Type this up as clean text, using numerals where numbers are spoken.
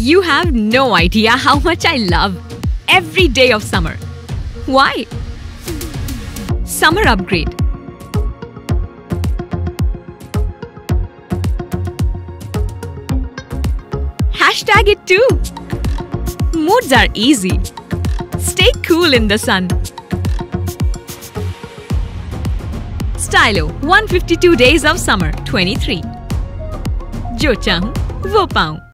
You have no idea how much I love every day of summer. Why? Summer Upgrade. Hashtag it too. Moods are easy. Stay cool in the sun. Stylo 152 days of summer 23. जो चाहूं वो पाऊं.